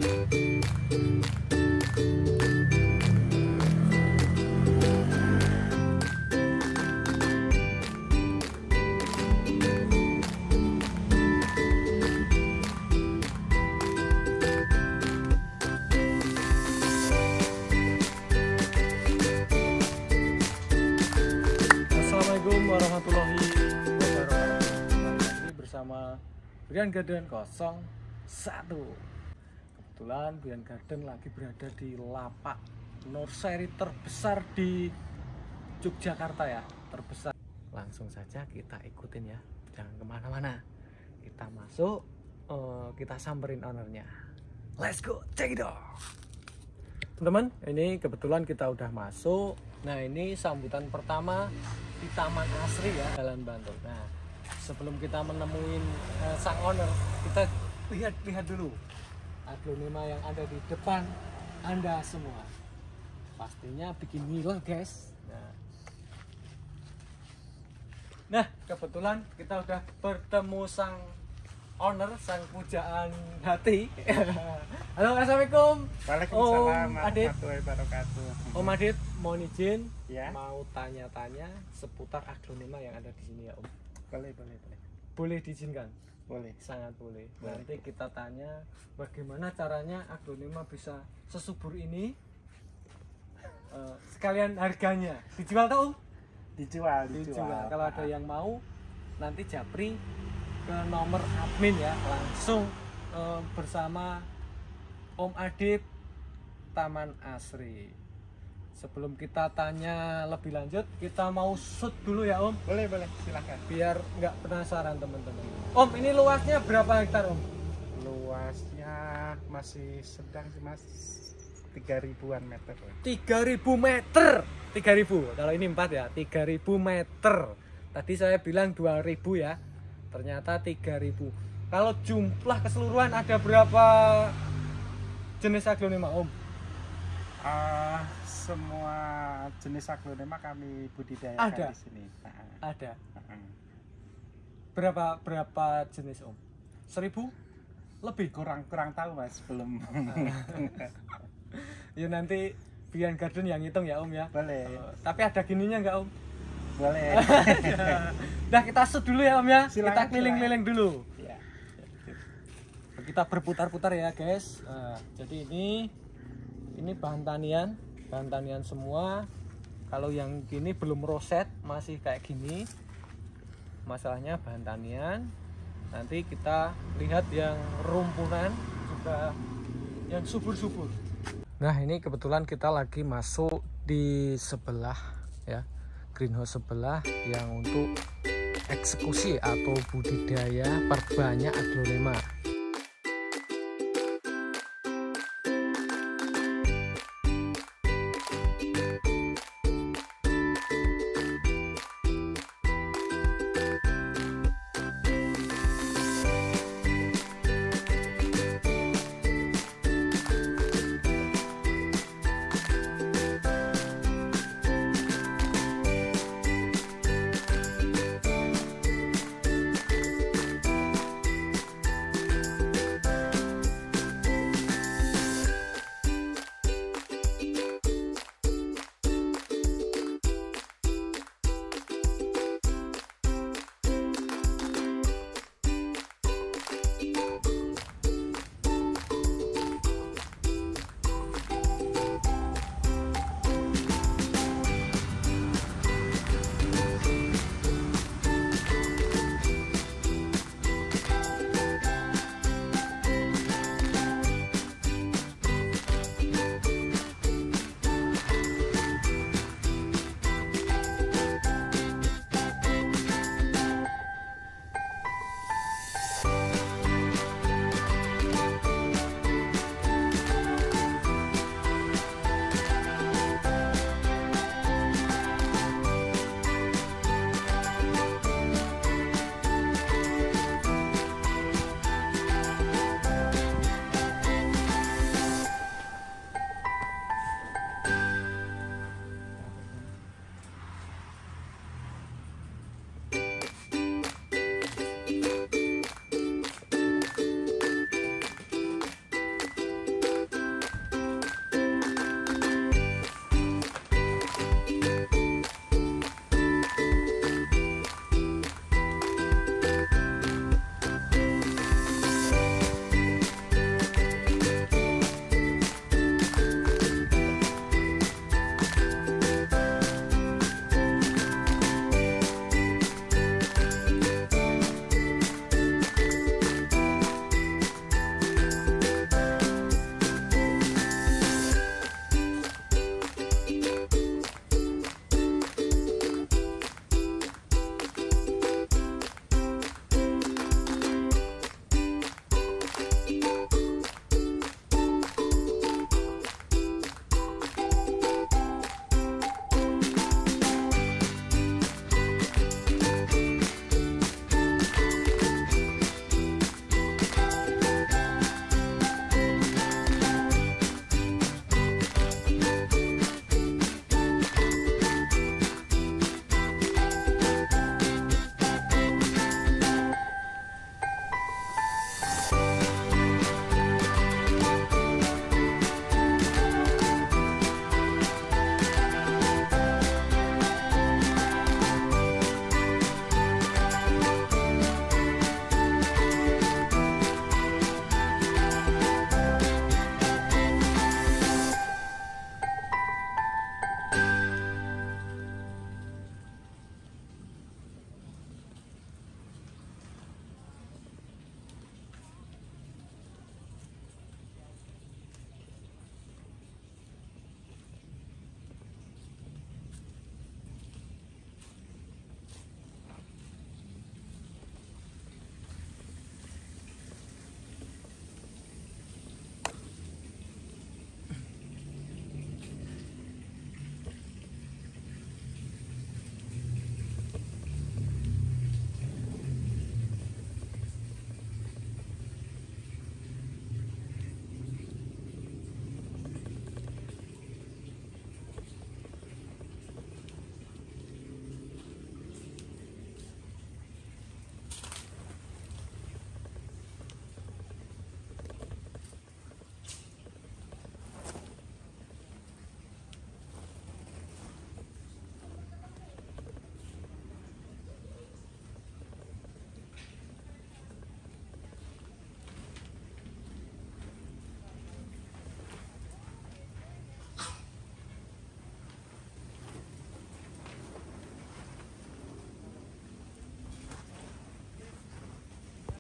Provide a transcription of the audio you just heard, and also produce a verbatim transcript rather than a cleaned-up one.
Assalamualaikum warahmatullahi wabarakatuh. Bersama Brian Garden nol satu. Kebetulan Brian Garden lagi berada di lapak nursery terbesar di Yogyakarta ya, terbesar. Langsung saja kita ikutin ya, jangan kemana-mana. Kita masuk, uh, kita samperin ownernya. Let's go, check it out. Teman-teman, ini kebetulan kita udah masuk. Nah, ini sambutan pertama di Taman Asri ya, Jalan Bantul. Nah, sebelum kita menemuin uh, sang owner, kita lihat-lihat dulu aglonema yang ada di depan Anda semua. Pastinya bikin ngiler, guys. Nah, nah kebetulan kita udah bertemu sang owner, sang pujaan hati. Halo, assalamualaikum. Waalaikumsalam Om Adit. warahmatullahi wabarakatuh. Om Adit, mohon izin Ya. mau tanya-tanya seputar aglonema yang ada di sini ya Om. Boleh, boleh, boleh. Boleh diizinkan? Boleh. Sangat boleh. Boleh. Nanti kita tanya bagaimana caranya aglonema bisa sesubur ini. Eh, sekalian harganya. Dijual tak Om? Dijual, Dijual. dijual. Kalau ada yang mau, nanti japri ke nomor admin ya, langsung eh, bersama Om Adit Taman Asri. Sebelum kita tanya lebih lanjut, kita mau shoot dulu ya Om. Boleh, boleh, silakan. Biar nggak penasaran teman-teman. Om, ini luasnya berapa hektar Om? Luasnya masih sedang sih Mas, tiga ribuan meter. tiga ribu meter. tiga ribu. Kalau ini empat ya, tiga ribu meter. Tadi saya bilang dua ribu ya. Ternyata tiga ribu. Kalau jumlah keseluruhan ada berapa jenis aglonema Om? Uh, semua jenis aglonema kami budidayakan Ada? di sini. Nah, Ada. uh-uh. Berapa berapa jenis Om? Seribu? Lebih? kurang kurang tahu Mas, belum. Ya nanti Brian Garden yang ngitung ya Om ya. Boleh. Uh, tapi ada gininya nggak Om? Boleh. Nah, kita shoot dulu ya Om ya. Silakan, Kita keliling-keliling dulu. Ya. Kita berputar-putar ya guys. Nah, jadi ini ini bahan tanian, bahan tanian semua. Kalau yang gini belum roset, masih kayak gini. Masalahnya bahan tanian. Nanti kita lihat yang rumpunan juga yang subur-subur. Nah, ini kebetulan kita lagi masuk di sebelah ya, greenhouse sebelah yang untuk eksekusi atau budidaya perbanyak aglonema.